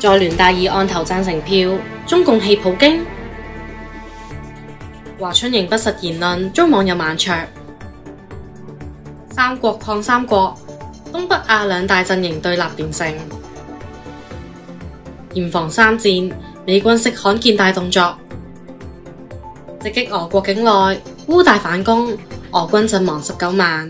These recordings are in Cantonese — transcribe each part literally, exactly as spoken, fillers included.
在聯大議案投贊成票，中共棄普京。華春瑩不實言論遭網友猛灼。三國抗三國，東北亞兩大陣營對立連成。嚴防三戰，美軍式罕見大動作，直擊俄國境內，烏大反攻，俄軍陣亡十九萬。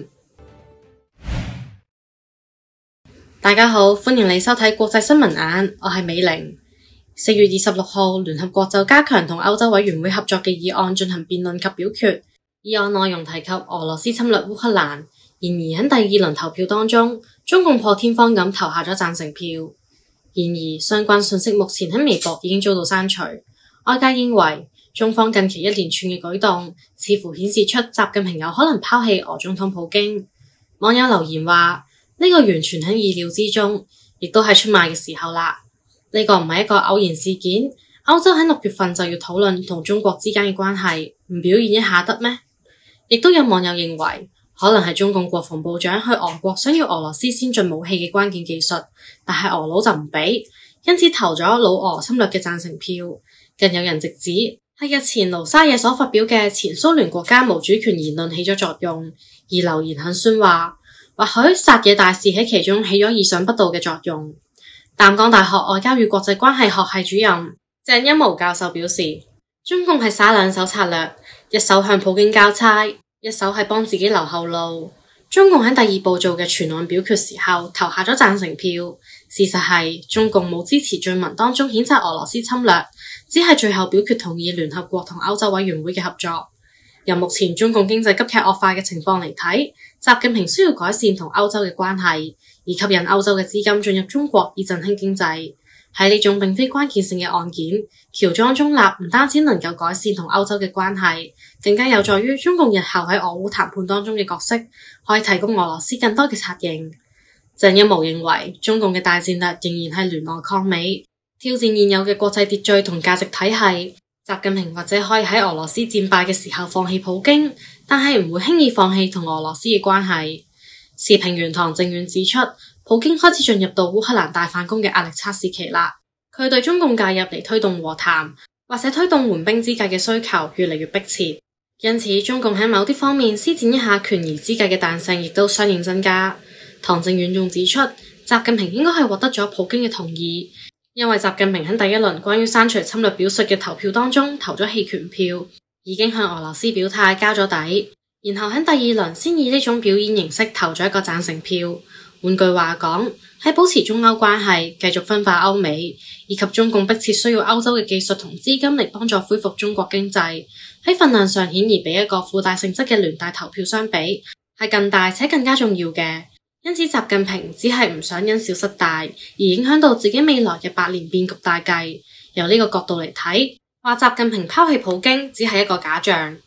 大家好，歡迎你收睇國際新聞眼，我係美玲。四月二十六號，聯合國就加強同歐洲委員會合作嘅議案進行辯論及表決。議案內容提及俄羅斯侵略烏克蘭，然而喺第二輪投票當中，中共破天荒咁投下咗贊成票。然而相關信息目前喺微博已經遭到刪除。外界認為中方近期一連串嘅舉動，似乎顯示出習近平有可能拋棄俄總統普京。網友留言話：呢個完全喺意料之中，亦都係出賣嘅時候啦。呢個唔係一個偶然事件，歐洲喺六月份就要討論同中國之間嘅關係，唔表現一下得咩？亦都有網友認為，可能係中共國防部長去俄國想要俄羅斯先進武器嘅關鍵技術，但係俄佬就唔俾，因此投咗老俄侵略嘅贊成票。更有人直指係日前盧沙野所發表嘅前蘇聯國家無主權言論起咗作用，而留言很酸話，或許薩野大使喺其中起咗意想不到嘅作用。淡江大學外交與國際關係學系主任鄭欽模教授表示，中共係耍兩手策略，一手向普京交差，一手係幫自己留後路。中共喺第二步做嘅全案表決時候投下咗贊成票，事實係中共冇支持敘文當中譴責俄羅斯侵略，只係最後表決同意聯合國同歐洲委員會嘅合作。由目前中共經濟急劇惡化嘅情況嚟睇，習近平需要改善同歐洲嘅關係，而吸引歐洲嘅資金進入中國以振興經濟。喺呢種並非關鍵性嘅案件，喬裝中立唔單止能夠改善同歐洲嘅關係，更加有助於中共日後喺俄烏談判當中嘅角色，可以提供俄羅斯更多嘅策應。鄭欽模認為，中共嘅大戰略仍然係聯俄抗美，挑戰現有嘅國際秩序同價值體系。習近平或者可以喺俄羅斯戰敗嘅時候放棄普京，但係唔會輕易放棄同俄羅斯嘅關係。時評員唐正遠指出，普京開始進入到烏克蘭大反攻嘅壓力測試期啦。佢對中共介入嚟推動和談或者推動緩兵之計嘅需求越嚟越迫切，因此中共喺某啲方面施展一下權宜之計嘅彈性亦都相應增加。唐正遠仲指出，習近平應該係獲得咗普京嘅同意。因為習近平喺第一輪關於刪除侵略表述嘅投票當中投咗棄權票，已經向俄羅斯表態交咗底，然後喺第二輪先以呢種表演形式投咗一個贊成票。換句話講，喺保持中歐關係、繼續分化歐美，以及中共迫切需要歐洲嘅技術同資金嚟幫助恢復中國經濟，喺份量上顯而比一個附帶性質嘅聯大投票相比，係更大且更加重要嘅。因此，習近平只係唔想因小失大，而影響到自己未來嘅百年變局大計。由呢個角度嚟睇，話習近平拋棄普京只係一個假象。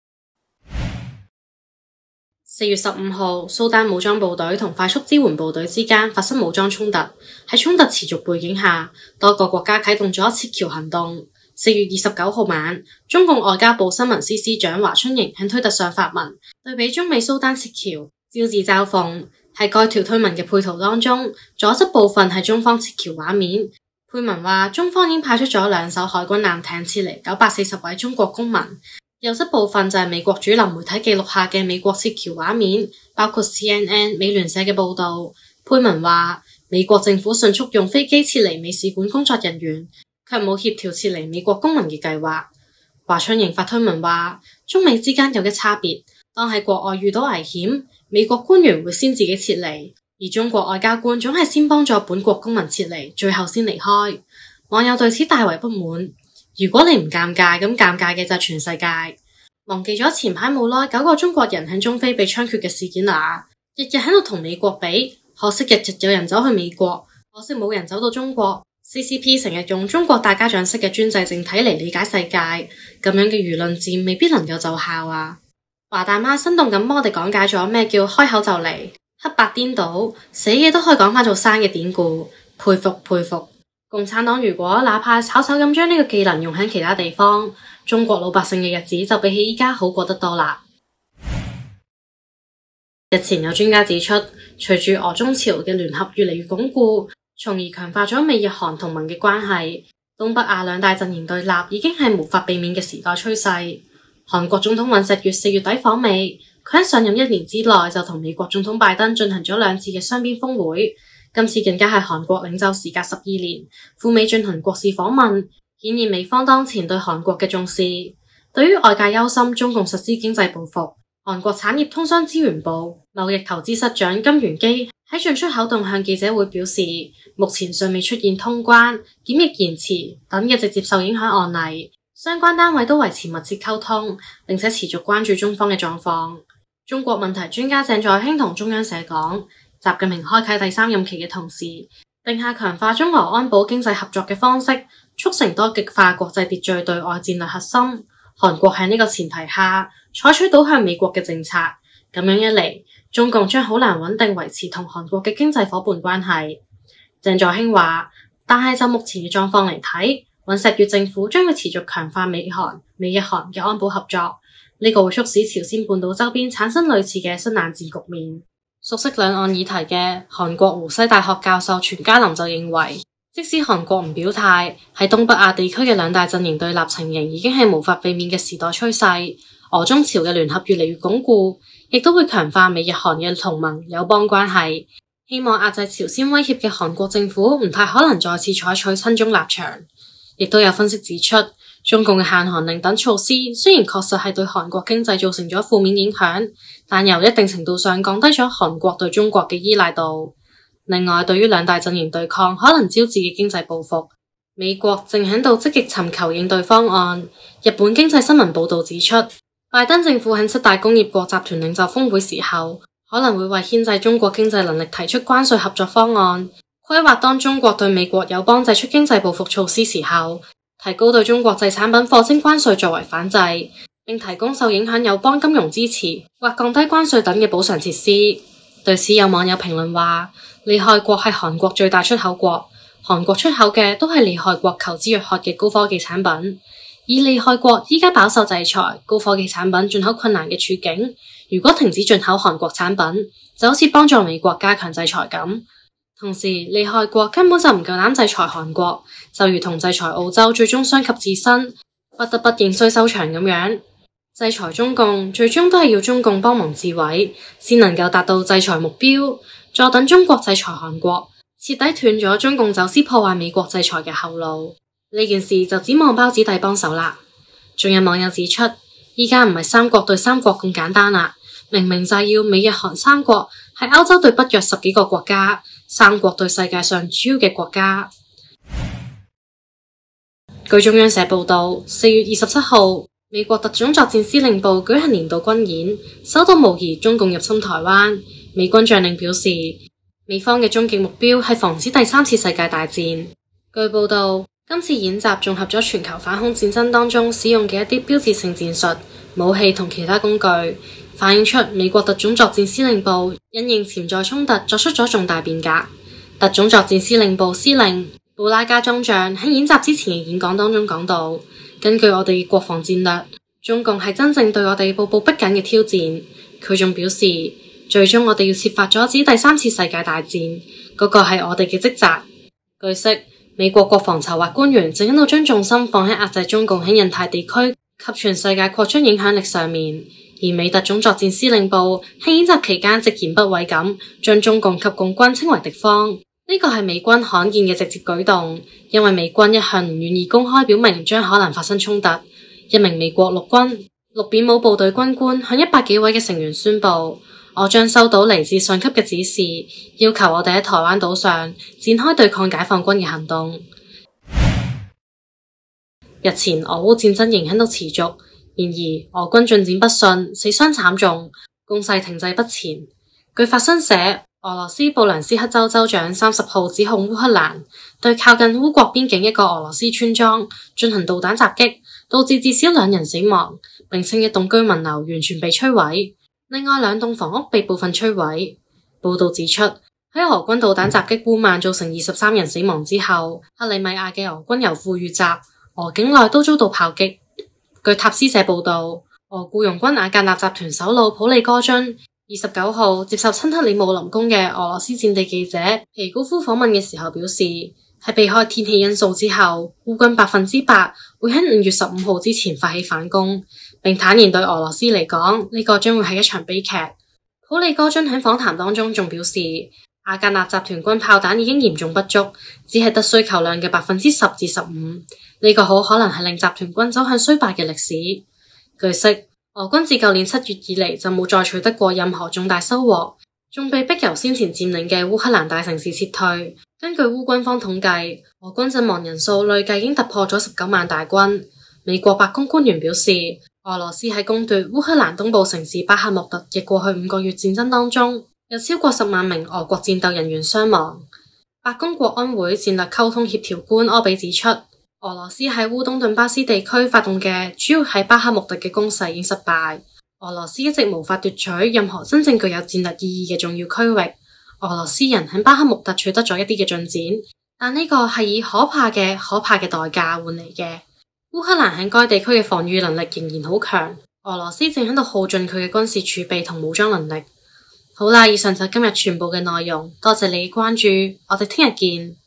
四月十五號，蘇丹武裝部隊同快速支援部隊之間發生武裝衝突。喺衝突持續背景下，多個國家啟動咗撤僑行動。四月二十九號晚，中共外交部新聞司司長華春瑩喺推特上發文，對比中美蘇丹撤僑，招致嘲諷。喺該條推文嘅配圖當中，左側部分係中方撤僑畫面。配文話中方已經派出咗兩艘海軍艦艇撤離九百四十位中國公民。右側部分就係美國主流媒體記錄下嘅美國撤僑畫面，包括 C N N 美聯社嘅報道。配文話美國政府迅速用飛機撤離美使館工作人員，卻冇協調撤離美國公民嘅計劃。華春瑩發推文話中美之間有一差別，當喺國外遇到危險，美國官員會先自己撤離，而中國外交官總係先幫助本國公民撤離，最後先離開。網友對此大為不滿。如果你唔尷尬，咁尷尬嘅就係全世界。忘記咗前排冇耐九個中國人喺中非被槍決嘅事件啦，日日喺度同美國比，可惜日日有人走去美國，可惜冇人走到中國。C C P 成日用中國大家長式嘅專制政體嚟理解世界，咁樣嘅輿論戰未必能夠奏效啊。華大媽生動咁幫我哋講解咗咩叫開口就嚟，黑白顛倒，死嘢都可以講翻做生嘅典故，佩服佩服。共產黨如果哪怕草草咁將呢個技能用喺其他地方，中國老百姓嘅日子就比起依家好過得多啦。日前有專家指出，隨住俄中朝嘅聯合越嚟越鞏固， 從而強化咗美日韓同盟嘅關係。東北亞兩大陣營對立已經係無法避免嘅時代趨勢。韓國總統尹錫悅四月底訪美，佢喺上任一年之內就同美國總統拜登進行咗兩次嘅雙邊峰會，今次更加係韓國領袖時隔十二年赴美進行國事訪問，顯現美方當前對韓國嘅重視。對於外界憂心中共實施經濟報復，韓國產業通商資源部貿易投資室長金元基喺進出口動向記者會表示，目前尚未出現通關、檢疫延遲等嘅直接受影響案例，相關單位都維持密切溝通，並且持續關注中方嘅狀況。中國問題專家鄭在興同中央社講，習近平開啟第三任期嘅同時，定下強化中俄安保經濟合作嘅方式，促成多極化國際秩序對外戰略核心。韓國喺呢個前提下，採取倒向美國嘅政策，咁樣一嚟，中共將好難穩定維持同韓國嘅經濟夥伴關係。鄭在興話，但係就目前嘅狀況嚟睇，尹錫悅政府將會持續強化美韓、美日韓嘅安保合作，呢、這個會促使朝鮮半島周邊產生類似嘅新冷戰局面。熟悉兩岸議題嘅韓國湖西大學教授全嘉林就認為，即使韓國唔表態，喺東北亞地區嘅兩大陣營對立情形已經係無法避免嘅時代趨勢。俄中朝嘅聯合越嚟越鞏固，亦都會強化美日韓嘅同盟友邦關係。希望壓制朝鮮威脅嘅韓國政府唔太可能再次採取親中立場。亦都有分析指出，中共嘅限韓令等措施雖然確實係對韓國經濟造成咗負面影響，但由一定程度上降低咗韓國對中國嘅依賴度。另外，對於兩大陣營對抗可能招致嘅經濟報復，美國正喺度積極尋求應對方案。日本經濟新聞報道指出，拜登政府喺七大工業國集團領袖峰會時候，可能會為牽制中國經濟能力提出關稅合作方案，規劃當中國對美國友邦祭出經濟報復措施時候，提高對中國製產品課徵關稅作為反制，並提供受影響友邦金融支持或降低關稅等嘅補償設施。對此有網友評論話，利害國係韓國最大出口國，韓國出口嘅都係利害國求知若渴嘅高科技產品。以利害國依家飽受制裁、高科技產品進口困難嘅處境，如果停止進口韓國產品，就好似幫助美國加強制裁咁。同時，利害國根本就唔夠膽制裁韓國，就如同制裁澳洲最終傷及自身，不得不認衰收場咁樣。制裁中共最終都係要中共幫忙自毀，先能夠達到制裁目標。坐等中國制裁韓國，徹底斷咗中共走私破壞美國制裁嘅後路。呢件事就指望胞子弟幫手啦。仲有網友指出，依家唔係三國對三國咁簡單啦，明明就係要美日韓三國，係歐洲對北約十幾個國家，三國對世界上主要嘅國家。據中央社報道，四月二十七號，美國特種作戰司令部舉行年度軍演，首度模擬中共入侵台灣。美軍將領表示，美方嘅終極目標係防止第三次世界大戰。據報道，今次演習綜合咗全球反恐戰爭當中使用嘅一啲標誌性戰術、武器同其他工具，反映出美國特種作戰司令部因應潛在衝突作出咗重大變革。特種作戰司令部司令布拉加中將喺演習之前嘅演講當中講到，根據我哋嘅國防戰略，中共係真正對我哋步步逼緊嘅挑戰。佢仲表示，最終我哋要設法阻止第三次世界大戰，嗰個係我哋嘅職責。據悉，美國國防籌劃官員正喺度將重心放喺壓制中共喺印太地區及全世界擴張影響力上面，而美特種作戰司令部喺演習期間直言不諱咁將中共及共軍稱為敵方，呢個係美軍罕見嘅直接舉動，因為美軍一向唔願意公開表明將可能發生衝突。一名美國陸軍綠扁帽部隊軍官向一百幾位嘅成員宣布，我將收到嚟自上級嘅指示，要求我哋喺台灣島上展開對抗解放軍嘅行動。日前俄烏戰爭仍喺度持續，然而俄軍進展不順，死傷慘重，攻勢停滯不前。據法新社，俄羅斯布良斯克州州長三十號指控烏克蘭對靠近烏國邊境一個俄羅斯村莊進行導彈襲擊，導致至少兩人死亡，並稱一棟居民樓完全被摧毀。另外兩棟房屋被部分摧毀。報道指出，喺俄軍導彈襲擊烏曼造成二十三人死亡之後，克里米亞嘅俄軍由庫遇襲，俄境內都遭到炮擊。據塔斯社報道，俄僱傭軍瓦格納集團首腦普利戈津二十九號接受親克里姆林宮嘅俄羅斯戰地記者皮高夫訪問嘅時候表示，喺避開天氣因素之後，烏軍百分之百會喺五月十五號之前發起反攻，並坦言對俄羅斯嚟講呢個將會係一場悲劇。普里戈津喺訪談當中仲表示，阿格納集團軍炮彈已經嚴重不足，只係得需求量嘅百分之十至十五，呢個好可能係令集團軍走向衰敗嘅歷史。據悉，俄軍自舊年七月以嚟就冇再取得過任何重大收穫，仲被逼由先前佔領嘅烏克蘭大城市撤退。根據烏軍方統計，俄軍陣亡人數累計已經突破咗十九萬大軍。美國白宮官員表示，俄羅斯喺攻奪烏克蘭東部城市巴克穆特嘅過去五個月戰爭當中，有超過十萬名俄國戰鬥人員傷亡。白宮國安會戰略溝通協調官柯比指出，俄羅斯喺烏東頓巴斯地區發動嘅主要喺巴克穆特嘅攻勢已經失敗。俄羅斯一直無法奪取任何真正具有戰略意義嘅重要區域。俄羅斯人喺巴克穆特取得咗一啲嘅進展，但呢個係以可怕嘅可怕嘅代價換嚟嘅。烏克蘭喺該地區嘅防禦能力仍然好強，俄羅斯正喺度耗盡佢嘅軍事儲備同武裝能力。好啦，以上就係今日全部嘅內容，多謝你關注，我哋聽日見。